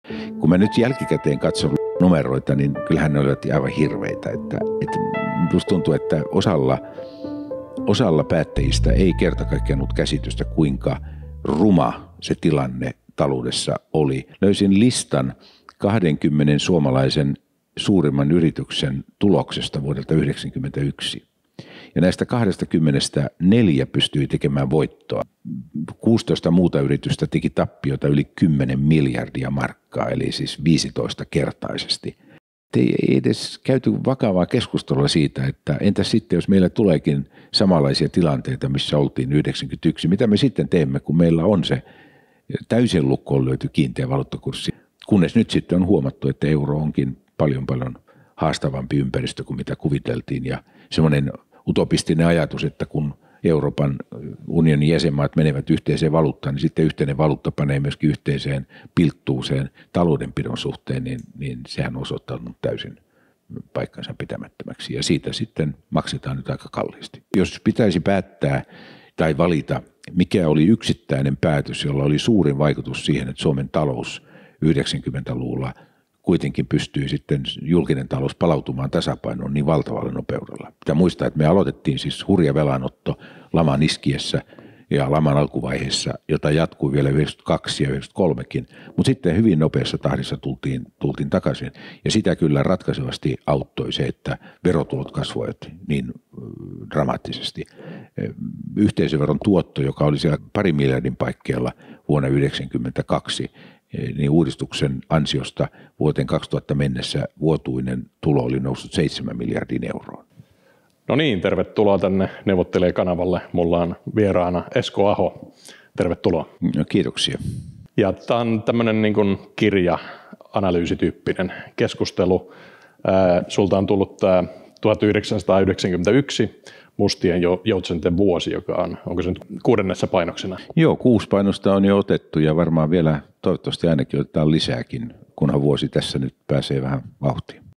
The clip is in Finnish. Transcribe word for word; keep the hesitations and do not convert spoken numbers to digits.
Kun mä nyt jälkikäteen katson numeroita, niin kyllähän ne olivat aivan hirveitä. Että, että musta tuntuu, että osalla, osalla päättäjistä ei kerta kaikkiaan ollut käsitystä, kuinka ruma se tilanne taloudessa oli. Löysin listan kahdenkymmenen suomalaisen suurimman yrityksen tuloksesta vuodelta yhdeksänkymmentäyksi. Ja näistä kaksikymmentä neljä pystyi tekemään voittoa. kuusitoista muuta yritystä teki tappiota yli kymmenen miljardia markkaa, eli siis viisitoista kertaisesti. Ei edes käyty vakavaa keskustelua siitä, että entä sitten, jos meillä tuleekin samanlaisia tilanteita, missä oltiin yhdeksänkymmentäyksi. Mitä me sitten teemme, kun meillä on se täysin lukkoon löyty kiinteä valuuttakurssi, kunnes nyt sitten on huomattu, että euro onkin paljon paljon haastavampi ympäristö kuin mitä kuviteltiin. Ja semmoinen utopistinen ajatus, että kun Euroopan unionin jäsenmaat menevät yhteiseen valuuttaan, niin sitten yhteinen valuutta panee myöskin yhteiseen pilttuuseen taloudenpidon suhteen, niin, niin sehän on osoittanut täysin paikkansa pitämättömäksi. Ja siitä sitten maksetaan nyt aika kalliisti. Jos pitäisi päättää tai valita, mikä oli yksittäinen päätös, jolla oli suurin vaikutus siihen, että Suomen talous yhdeksänkymmentäluvulla kuitenkin pystyy sitten julkinen talous palautumaan tasapainoon niin valtavalla nopeudella. Pitää muistaa, että me aloitettiin siis hurja velanotto laman iskiessä ja laman alkuvaiheessa, jota jatkui vielä yhdeksänkymmentäkaksi ja yhdeksänkymmentäkolmekin, mutta sitten hyvin nopeassa tahdissa tultiin, tultiin takaisin. Ja sitä kyllä ratkaisevasti auttoi se, että verotulot kasvoivat niin dramaattisesti. Yhteisöveron tuotto, joka oli siellä pari miljardin paikkeilla vuonna yhdeksänkymmentäkaksi, niin uudistuksen ansiosta vuoteen kaksituhatta mennessä vuotuinen tulo oli noussut seitsemän miljardin euroon. No niin, tervetuloa tänne Neuvottelee-kanavalle. Mulla on vieraana Esko Aho. Tervetuloa. No, kiitoksia. Ja tämä on tämmöinen niin kuin kirja-analyysityyppinen keskustelu. Ää, sulta on tullut tämä tuhatyhdeksänsataayhdeksänkymmentäyksi Mustien joutsenten vuosi, joka on, onko se nyt kuudennessa painoksena? Joo, kuusi painosta on jo otettu ja varmaan vielä toivottavasti ainakin otetaan lisääkin, kunhan vuosi tässä nyt pääsee vähän vauhtiin.